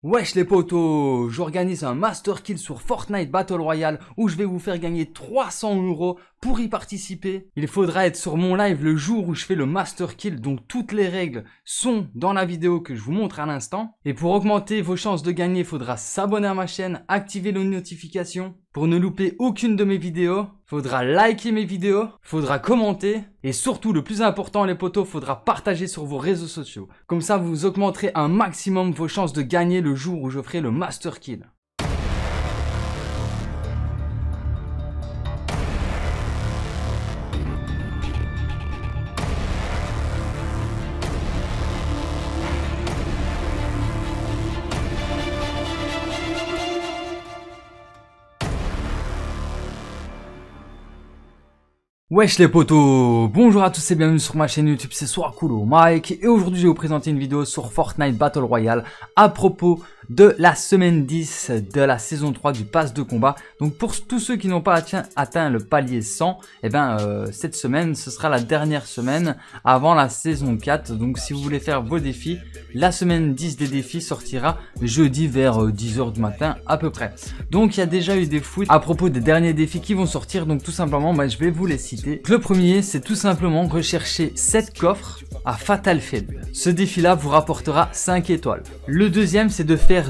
Wesh les potos, j'organise un Master Kill sur Fortnite Battle Royale où je vais vous faire gagner 300 € pour y participer. Il faudra être sur mon live le jour où je fais le Master Kill, donc toutes les règles sont dans la vidéo que je vous montre à l'instant. Et pour augmenter vos chances de gagner, il faudra s'abonner à ma chaîne, activer les notifications pour ne louper aucune de mes vidéos. Faudra liker mes vidéos, faudra commenter et surtout le plus important les potos, faudra partager sur vos réseaux sociaux. Comme ça vous augmenterez un maximum vos chances de gagner le jour où je ferai le Master Kill. Wesh les potos, bonjour à tous et bienvenue sur ma chaîne YouTube, c'est Swakulo Mike et aujourd'hui je vais vous présenter une vidéo sur Fortnite Battle Royale à propos de la semaine 10 de la saison 3 du pass de combat. Donc pour tous ceux qui n'ont pas atteint le palier 100, cette semaine ce sera la dernière semaine avant la saison 4. Donc si vous voulez faire vos défis, la semaine 10 des défis sortira jeudi vers 10 h du matin à peu près. Donc il y a déjà eu des foot à propos des derniers défis qui vont sortir, donc tout simplement je vais vous les citer. Le premier, c'est tout simplement rechercher 7 coffres à Fatal Field. Ce défi là vous rapportera 5 étoiles. Le deuxième, c'est de faire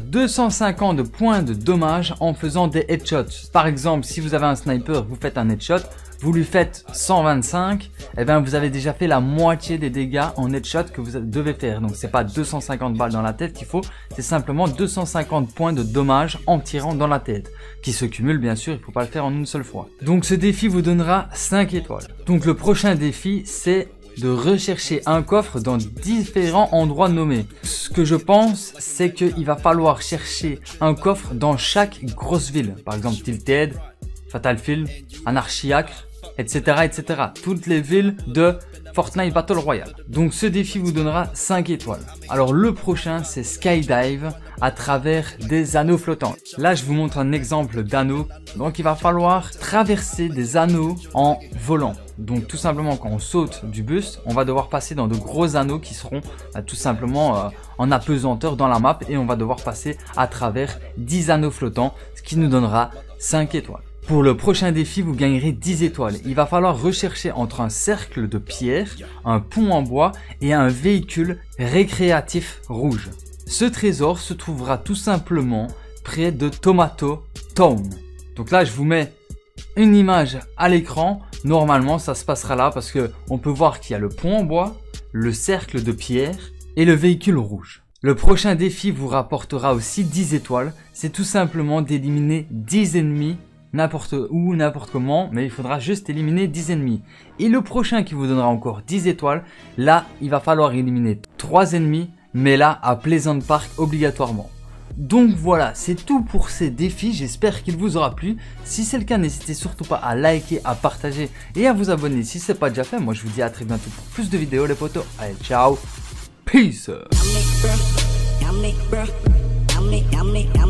250 points de dommage en faisant des headshots. Par exemple, si vous avez un sniper, vous faites un headshot, vous lui faites 125, vous avez déjà fait la moitié des dégâts en headshot que vous devez faire. Donc c'est pas 250 balles dans la tête qu'il faut, c'est simplement 250 points de dommage en tirant dans la tête, qui se cumulent bien sûr, il faut pas le faire en une seule fois. Donc ce défi vous donnera 5 étoiles. Donc le prochain défi, c'est de rechercher un coffre dans différents endroits nommés. Ce que je pense, c'est qu'il va falloir chercher un coffre dans chaque grosse ville. Par exemple Tilted, Fatal Field, Anarchiacre, etc., etc. Toutes les villes de Fortnite Battle Royale. Donc ce défi vous donnera 5 étoiles. Alors le prochain, c'est Skydive à travers des anneaux flottants. Là je vous montre un exemple d'anneau. Donc il va falloir traverser des anneaux en volant. Donc tout simplement quand on saute du bus, on va devoir passer dans de gros anneaux qui seront tout simplement en apesanteur dans la map. Et on va devoir passer à travers 10 anneaux flottants, ce qui nous donnera 5 étoiles. Pour le prochain défi, vous gagnerez 10 étoiles. Il va falloir rechercher entre un cercle de pierre, un pont en bois et un véhicule récréatif rouge. Ce trésor se trouvera tout simplement près de Tomato Town. Donc là, je vous mets une image à l'écran. Normalement, ça se passera là parce que on peut voir qu'il y a le pont en bois, le cercle de pierre et le véhicule rouge. Le prochain défi vous rapportera aussi 10 étoiles. C'est tout simplement d'éliminer 10 ennemis n'importe où, n'importe comment, mais il faudra juste éliminer 10 ennemis. Et le prochain qui vous donnera encore 10 étoiles, là, il va falloir éliminer 3 ennemis, mais là, à Pleasant Park obligatoirement. Donc voilà, c'est tout pour ces défis, j'espère qu'il vous aura plu. Si c'est le cas, n'hésitez surtout pas à liker, à partager et à vous abonner si ce n'est pas déjà fait. Moi, je vous dis à très bientôt pour plus de vidéos les potos. Allez, ciao, peace.